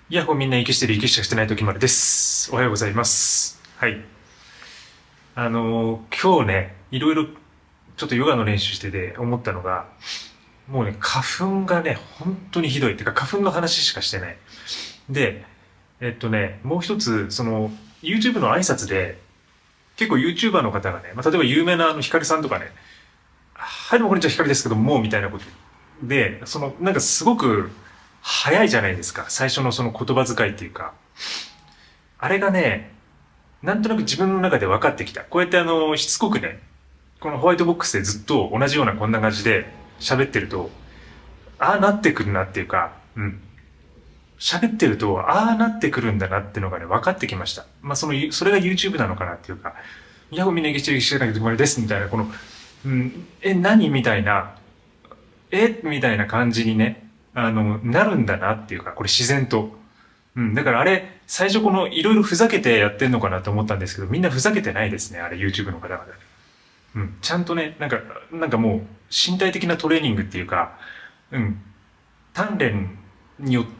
イヤホーみんな息してる息しかしてない時までです。おはようございます。はい。今日ね、いろいろちょっとヨガの練習してて思ったのが、もうね、花粉がね、本当にひどい。ってか、花粉の話しかしてない。で、もう一つ、YouTube の挨拶で、結構 YouTuber の方がね、例えば有名なヒカルさんとかね、はい、どうもこんにちは、ヒカルですけども、みたいなことで、なんかすごく早いじゃないですか。最初のその言葉遣いっていうか。あれがね、なんとなく自分の中で分かってきた。こうやってしつこくね、このホワイトボックスでずっと同じようなこんな感じで喋ってると、ああなってくるなっていうか、喋ってると、ああなってくるんだなっていうのがね、分かってきました。それが YouTube なのかなっていうか、イヤホーみんな生きてる生きてないとこまでですみたいな、何みたいな、みたいな感じにね、なるんだなっていうか、これ自然と。だからあれ、最初このいろいろふざけてやってんのかなと思ったんですけど、みんなふざけてないですね、あれ YouTube の方々。ちゃんとね、なんかもう身体的なトレーニングっていうか、鍛錬によって、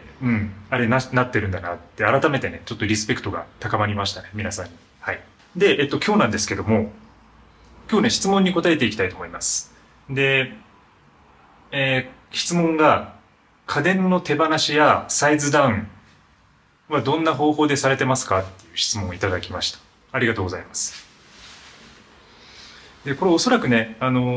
あれなってるんだなって改めてね、ちょっとリスペクトが高まりましたね、皆さんに。はい。で、今日なんですけども、今日ね、質問に答えていきたいと思います。で、質問が、家電の手放しやサイズダウンはどんな方法でされてますかっていう質問をいただきました。ありがとうございます。で、これおそらくね、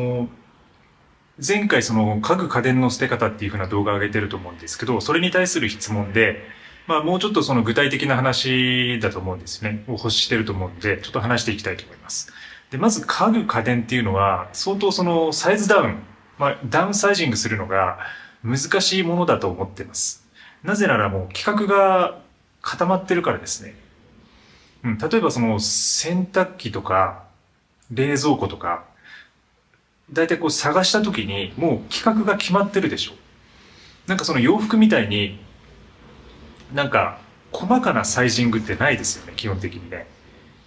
前回その家具家電の捨て方っていう風な動画を上げてると思うんですけど、それに対する質問で、もうちょっとその具体的な話だと思うんですね。を欲してると思うんで、ちょっと話していきたいと思います。で、まず家具家電っていうのは、相当そのサイズダウン、ダウンサイジングするのが難しいものだと思っています。なぜならもう企画が固まってるからですね。例えばその洗濯機とか冷蔵庫とか、だいたいこう探した時にもう企画が決まってるでしょ。なんかその洋服みたいになんか細かなサイジングってないですよね、基本的にね。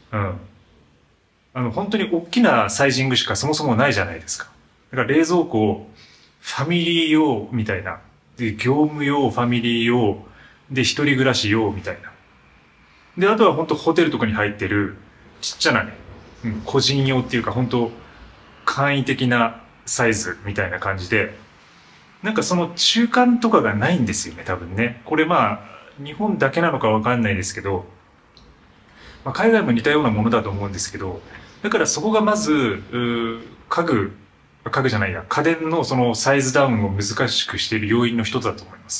本当に大きなサイジングしかそもそもないじゃないですか。だから冷蔵庫、ファミリー用みたいな。で、業務用、ファミリー用、で、一人暮らし用みたいな。で、あとは本当ホテルとかに入ってるちっちゃなね、個人用っていうか本当簡易的なサイズみたいな感じで、なんかその中間とかがないんですよね、多分ね。これ日本だけなのかわかんないですけど、海外も似たようなものだと思うんですけど、だからそこがまず、家具じゃないや、家電のそのサイズダウンを難しくしている要因の一つだと思います。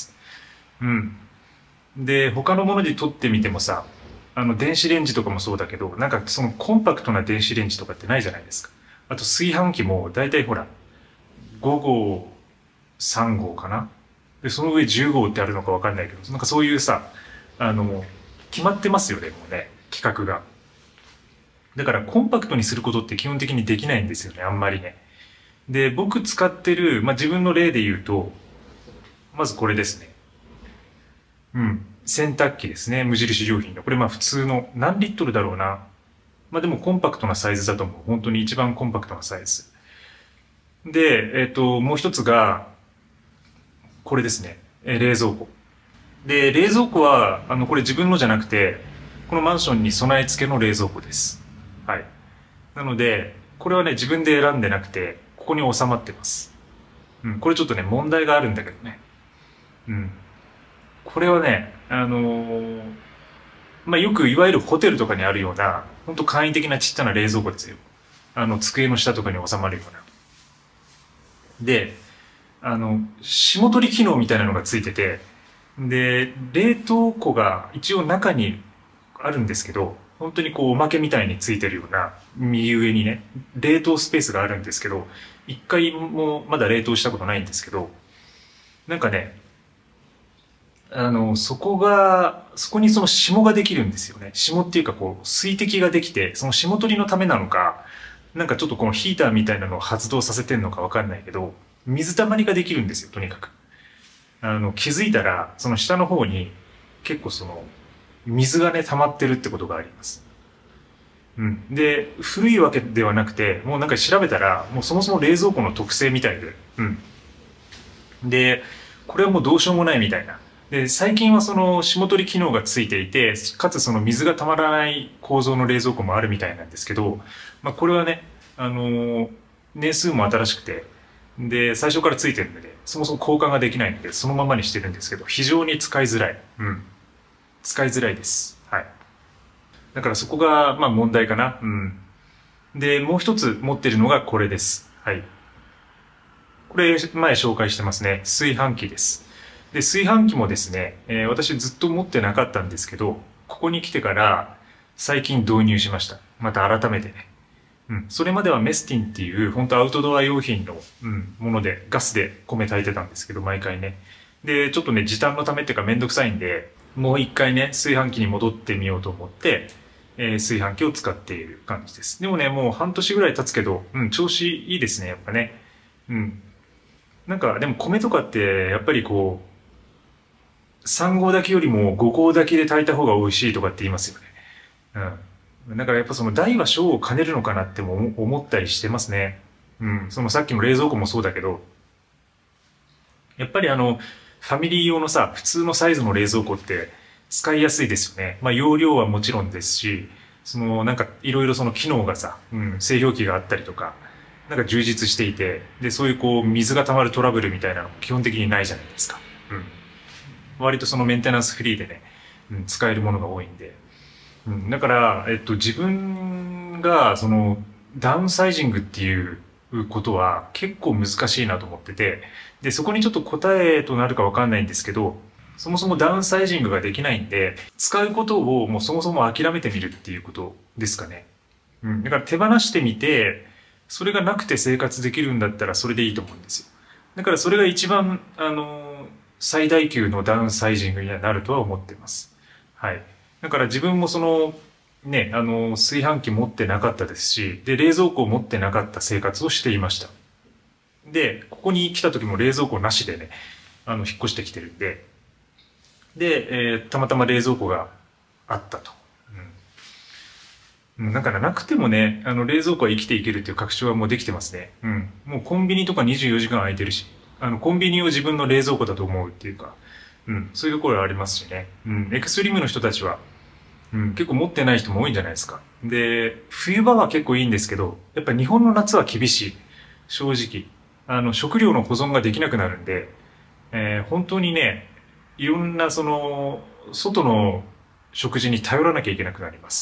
で、他のもので撮ってみてもさ、電子レンジとかもそうだけど、なんかそのコンパクトな電子レンジとかってないじゃないですか。あと炊飯器も大体ほら、5号、3号かな。で、その上10号ってあるのかわかんないけど、なんかそういうさ、決まってますよね、もうね、規格が。だからコンパクトにすることって基本的にできないんですよね、あんまりね。で、僕使ってる、自分の例で言うと、まずこれですね。洗濯機ですね。無印良品の。これ普通の、何リットルだろうな。でもコンパクトなサイズだと思う。本当に一番コンパクトなサイズ。で、もう一つが、これですね。冷蔵庫。で、冷蔵庫は、これ自分のじゃなくて、このマンションに備え付けの冷蔵庫です。はい。なので、これはね、自分で選んでなくて、ここに収まってます。これちょっとね、問題があるんだけどね。これはね、よくいわゆるホテルとかにあるような、ほんと簡易的なちっちゃな冷蔵庫ですよ。机の下とかに収まるような。で、霜取り機能みたいなのがついてて、で、冷凍庫が一応中にあるんですけど、本当にこうおまけみたいについてるような、右上にね、冷凍スペースがあるんですけど、一回もまだ冷凍したことないんですけど、なんかね、そこにその霜ができるんですよね。霜っていうかこう、水滴ができて、その霜取りのためなのか、なんかちょっとこのヒーターみたいなのを発動させてんのかわかんないけど、水たまりができるんですよ、とにかく。気づいたら、その下の方に、結構その、水がね、溜まってるってことがあります。で、古いわけではなくて、もうなんか調べたら、もうそもそも冷蔵庫の特性みたいで、で、これはもうどうしようもないみたいな。 で、最近はその霜取り機能がついていて、かつその水がたまらない構造の冷蔵庫もあるみたいなんですけど、まあこれはね、年数も新しくて、で、最初からついてるので、そもそも交換ができないので、そのままにしてるんですけど、非常に使いづらい。うん。使いづらいです。はい。だからそこが、まあ問題かな。うん。で、もう一つ持ってるのがこれです。はい。これ、前紹介してますね。炊飯器です。で、炊飯器もですね、私ずっと持ってなかったんですけど、ここに来てから最近導入しました。また改めてね。うん。それまではメスティンっていう、本当アウトドア用品の、もので、ガスで米炊いてたんですけど、毎回ね。で、ちょっとね、時短のためっていうかめんどくさいんで、もう一回ね、炊飯器に戻ってみようと思って、炊飯器を使っている感じです。でもね、もう半年ぐらい経つけど、調子いいですね、やっぱね。うん。なんか、でも米とかって、やっぱりこう、3合炊きよりも5合炊きで炊いた方が美味しいとかって言いますよね。うん。だからやっぱその大は小を兼ねるのかなっても思ったりしてますね。うん。そのさっきの冷蔵庫もそうだけど、やっぱりファミリー用のさ、普通のサイズの冷蔵庫って使いやすいですよね。まあ容量はもちろんですし、そのなんかいろいろその機能がさ、製氷機があったりとか、なんか充実していて、で、そういうこう水が溜まるトラブルみたいなのも基本的にないじゃないですか。うん。割とそのメンテナンスフリーでね、使えるものが多いんで。だから、自分がそのダウンサイジングっていうことは結構難しいなと思ってて、で、そこにちょっと答えとなるかわかんないんですけど、そもそもダウンサイジングができないんで、使うことをもうそもそも諦めてみるっていうことですかね。だから手放してみて、それがなくて生活できるんだったらそれでいいと思うんですよ。だからそれが一番、最大級のダウンサイジングにはなるとは思っています。はい。だから自分もその、ね、炊飯器持ってなかったですし、で、冷蔵庫を持ってなかった生活をしていました。で、ここに来た時も冷蔵庫なしでね、引っ越してきてるんで、で、たまたま冷蔵庫があったと。だからなくてもね、冷蔵庫は生きていけるっていう確証はもうできてますね。もうコンビニとか24時間空いてるし、コンビニを自分の冷蔵庫だと思うっていうか、そういうところはありますしね。エクストリームの人たちは、結構持ってない人も多いんじゃないですか。で、冬場は結構いいんですけど、やっぱ日本の夏は厳しい。正直。食料の保存ができなくなるんで、本当にね、いろんなその、外の食事に頼らなきゃいけなくなります。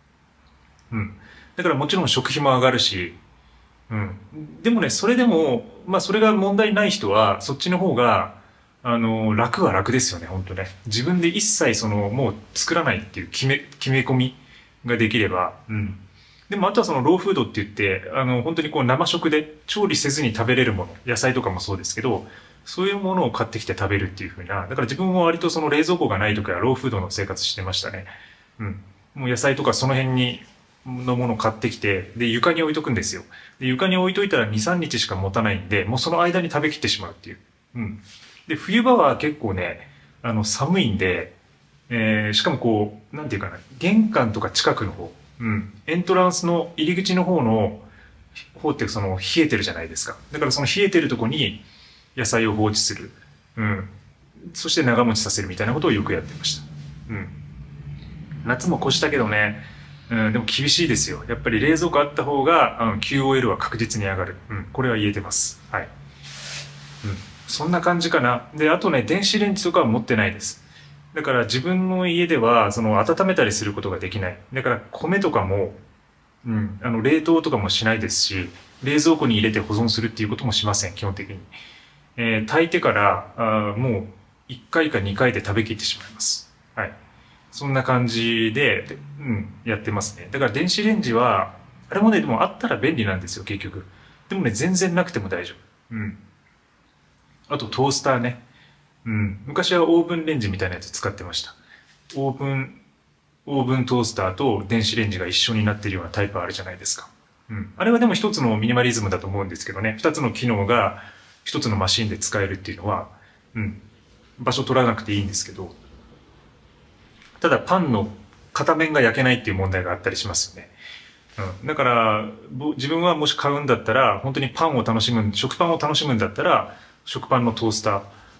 だからもちろん食費も上がるし、でもね、それでも、まあそれが問題ない人は、そっちの方が、楽は楽ですよね、本当ね。自分で一切その、もう作らないっていう決め込みができれば、でもあとはそのローフードって言って、本当にこう生食で調理せずに食べれるもの、野菜とかもそうですけど、そういうものを買ってきて食べるっていう風な、だから自分も割とその冷蔵庫がない時はローフードの生活してましたね。もう野菜とかその辺にのものを買ってきて、で、床に置いとくんですよ。で、床に置いといたら2、3日しか持たないんで、もうその間に食べきってしまうっていう。で、冬場は結構ね、寒いんで、しかもこう、なんていうかな、玄関とか近くの方、エントランスの入り口の方ってその冷えてるじゃないですか。だからその冷えてるとこに野菜を放置する。そして長持ちさせるみたいなことをよくやってました。夏も越したけどね、でも厳しいですよ。やっぱり冷蔵庫あった方が、QOL は確実に上がる。これは言えてます。はい。そんな感じかな。で、あとね、電子レンジとかは持ってないです。だから自分の家では、その温めたりすることができない。だから米とかも、冷凍とかもしないですし、冷蔵庫に入れて保存するっていうこともしません、基本的に。炊いてから、もう1回か2回で食べきってしまいます。はい。そんな感じで、やってますね。だから電子レンジは、あれもね、でもあったら便利なんですよ、結局。でもね、全然なくても大丈夫。あとトースターね。昔はオーブンレンジみたいなやつ使ってました。オーブントースターと電子レンジが一緒になってるようなタイプあるじゃないですか。あれはでも一つのミニマリズムだと思うんですけどね。二つの機能が一つのマシンで使えるっていうのは、場所取らなくていいんですけど、ただパンの片面が焼けないっていう問題があったりしますよね。だから、自分はもし買うんだったら、本当に食パンを楽しむんだったら、食パンのトースタ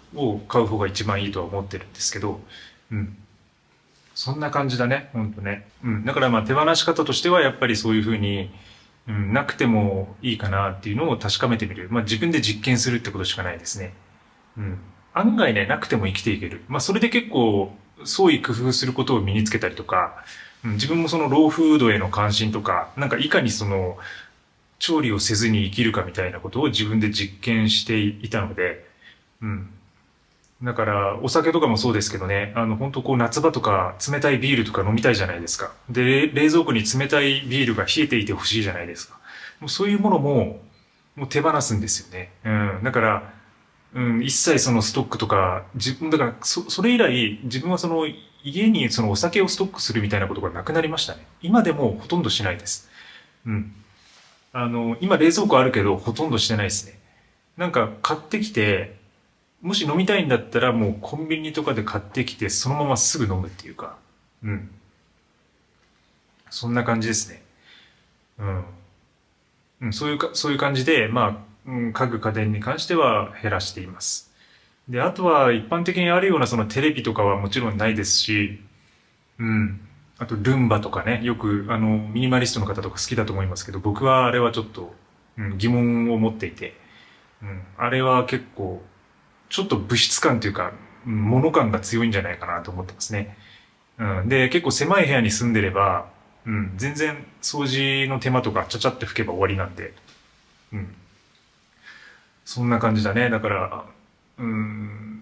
を買う方が一番いいとは思ってるんですけど、うん。そんな感じだね、ほんとね。うん。だからまあ手放し方としてはやっぱりそういうふうに、うん、なくてもいいかなっていうのを確かめてみる。まあ自分で実験するってことしかないですね。うん。案外ね、なくても生きていける。まあそれで結構、創意工夫することを身につけたりとか、うん、自分もそのローフードへの関心とか、なんかいかにその、調理をせずに生きるかみたいなことを自分で実験していたので、うん。だから、お酒とかもそうですけどね、本当こう夏場とか冷たいビールとか飲みたいじゃないですか。で、冷蔵庫に冷たいビールが冷えていてほしいじゃないですか。もうそういうものも、もう手放すんですよね。うん。だから、うん、一切そのストックとか、自分、だからそれ以来、自分はその家にそのお酒をストックするみたいなことがなくなりましたね。今でもほとんどしないです。うん。今冷蔵庫あるけど、ほとんどしてないですね。なんか買ってきて、もし飲みたいんだったらもうコンビニとかで買ってきて、そのまますぐ飲むっていうか、うん。そんな感じですね。うん。うん、そういう感じで、まあ、うん、家具家電に関しては減らしています。で、あとは一般的にあるようなそのテレビとかはもちろんないですし、うん。あとルンバとかね、よくミニマリストの方とか好きだと思いますけど、僕はあれはちょっと、うん、疑問を持っていて、うん、あれは結構、ちょっと物質感というか、うん、物感が強いんじゃないかなと思ってますね。うん、で、結構狭い部屋に住んでれば、うん、全然掃除の手間とかちゃちゃって拭けば終わりなんで、うん、そんな感じだね。だから、うん、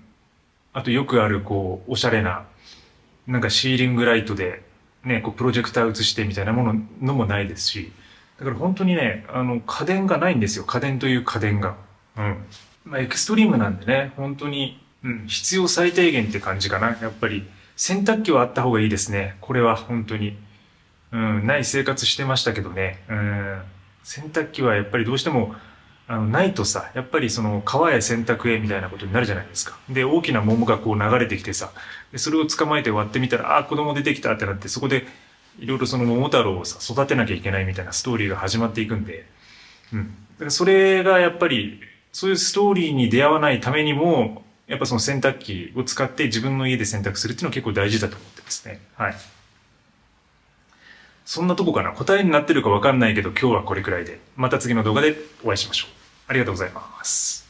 あとよくあるこう、おしゃれな、なんかシーリングライトで、ね、こうプロジェクター映してみたいなのもないですし、だから本当にね、家電がないんですよ。家電という家電が。うん。まあ、エクストリームなんでね、本当に、うん、必要最低限って感じかな。やっぱり、洗濯機はあった方がいいですね。これは本当に。うん、ない生活してましたけどね。うん、洗濯機はやっぱりどうしても、ないとさ、やっぱりその川へ洗濯へみたいなことになるじゃないですか。で、大きな桃がこう流れてきてさ、でそれを捕まえて割ってみたら、ああ、子供出てきたってなって、そこでいろいろその桃太郎をさ、育てなきゃいけないみたいなストーリーが始まっていくんで、うん。だからそれがやっぱり、そういうストーリーに出会わないためにも、やっぱその洗濯機を使って自分の家で洗濯するっていうのは結構大事だと思ってますね。はい。そんなとこかな。答えになってるかわかんないけど、今日はこれくらいで。また次の動画でお会いしましょう。ありがとうございます。